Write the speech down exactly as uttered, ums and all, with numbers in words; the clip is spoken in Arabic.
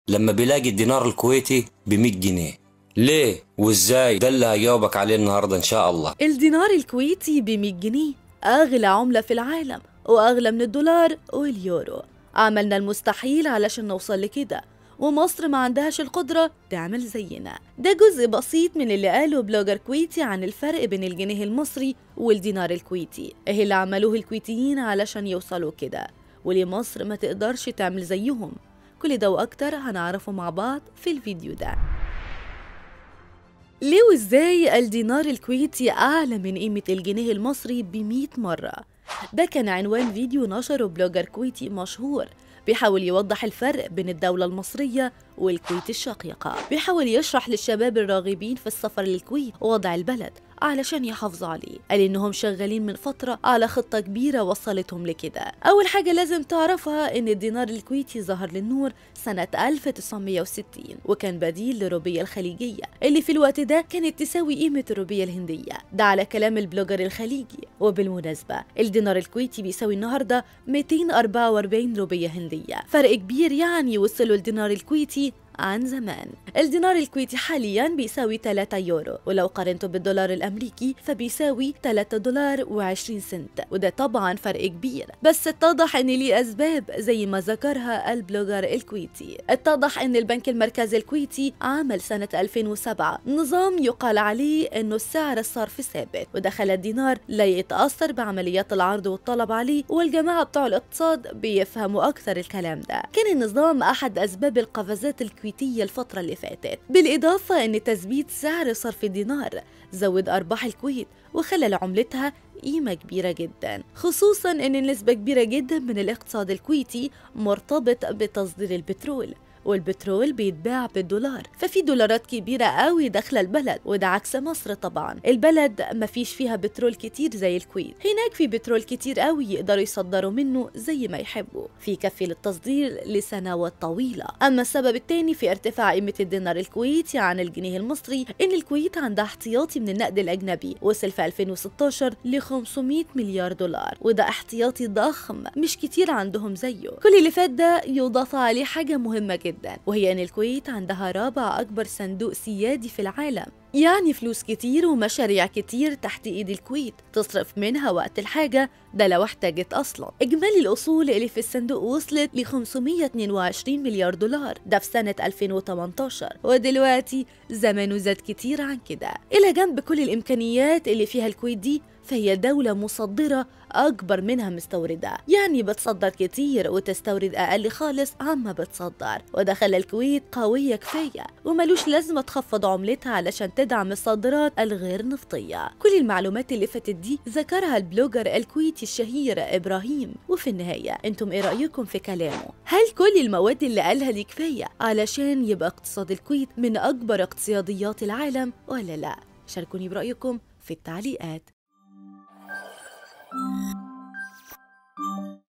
لما بيلاقي الدينار الكويتي ب مية جنيه؟ ليه وازاي؟ ده اللي هجاوبك عليه النهارده ان شاء الله. الدينار الكويتي ب مية جنيه أغلى عملة في العالم، وأغلى من الدولار واليورو. عملنا المستحيل علشان نوصل لكده، ومصر ما عندهاش القدرة تعمل زينا. ده جزء بسيط من اللي قاله بلوجر كويتي عن الفرق بين الجنيه المصري والدينار الكويتي. ايه اللي عملوه الكويتيين علشان يوصلوا كده، وليه مصر ما تقدرش تعمل زيهم؟ كل ده وأكتر هنعرفه مع بعض في الفيديو ده. ليه وازاي الدينار الكويتي أعلى من قيمة الجنيه المصري بمئة مرة؟ ده كان عنوان فيديو نشره بلوجر كويتي مشهور بيحاول يوضح الفرق بين الدولة المصرية والكويت الشقيقة. بيحاول يشرح للشباب الراغبين في السفر للكويت وضع البلد علشان يحافظوا عليه. قال إنهم شغالين من فترة على خطة كبيرة وصلتهم لكده. أول حاجة لازم تعرفها إن الدينار الكويتي ظهر للنور سنة ألف وتسعمية وستين، وكان بديل للروبية الخليجية اللي في الوقت ده كانت تساوي قيمة الروبية الهندية. ده على كلام البلوجر الخليجي. وبالمناسبة الدينار الكويتي بيساوي النهاردة مئتين وأربعة وأربعين روبية هندية، فرق كبير يعني وصلوا الدينار الكويتي عن زمان. الدينار الكويتي حاليا بيساوي ثلاثة يورو، ولو قارنته بالدولار الامريكي فبيساوي ثلاثة دولار وعشرين سنت، وده طبعا فرق كبير. بس اتضح ان ليه اسباب زي ما ذكرها البلوجر الكويتي. اتضح ان البنك المركزي الكويتي عمل سنة ألفين وسبعة نظام يقال عليه انه السعر الصرفي ثابت، وده خلى الدينار لا يتاثر بعمليات العرض والطلب عليه، والجماعه بتوع الاقتصاد بيفهموا اكثر الكلام ده. كان النظام احد اسباب القفزات الكويتية الفترة اللي فاتت، بالإضافة أن تثبيت سعر صرف الدينار زود أرباح الكويت وخلى لعملتها قيمة كبيرة جدا، خصوصا أن نسبة كبيرة جدا من الاقتصاد الكويتي مرتبط بتصدير البترول، والبترول بيتباع بالدولار، ففي دولارات كبيرة قوي داخلة البلد، وده عكس مصر طبعا. البلد ما فيش فيها بترول كتير زي الكويت، هناك في بترول كتير قوي يقدروا يصدروا منه زي ما يحبوا، في كفي للتصدير لسنوات طويلة. أما السبب الثاني في ارتفاع قيمة الدينار الكويتي عن الجنيه المصري إن الكويت عندها احتياطي من النقد الأجنبي وصل في ألفين وستاشر ل خمسمية مليار دولار، وده احتياطي ضخم مش كتير عندهم زيه. كل اللي فات ده يضاف عليه حاجة مهمة جدا جدا، وهي ان الكويت عندها رابع اكبر صندوق سيادي في العالم، يعني فلوس كتير ومشاريع كتير تحت ايد الكويت تصرف منها وقت الحاجة، ده لو احتاجت اصلا. اجمالي الاصول اللي في الصندوق وصلت ل خمسمية واتنين وعشرين مليار دولار، ده في سنة ألفين وتمنتاشر، ودلوقتي زمانه زاد كتير عن كده. الى جنب كل الامكانيات اللي فيها الكويت دي، فهي دولة مصدرة أكبر منها مستوردة، يعني بتصدر كتير وتستورد أقل خالص عما بتصدر، وده خلى الكويت قوية كفاية وملوش لازمة تخفض عملتها علشان تدعم الصادرات الغير نفطية. كل المعلومات اللي فاتت دي ذكرها البلوجر الكويتي الشهير إبراهيم. وفي النهاية انتم ايه رأيكم في كلامه؟ هل كل المواد اللي قالها دي كفاية علشان يبقى اقتصاد الكويت من أكبر اقتصاديات العالم ولا لا؟ شاركوني برأيكم في التعليقات.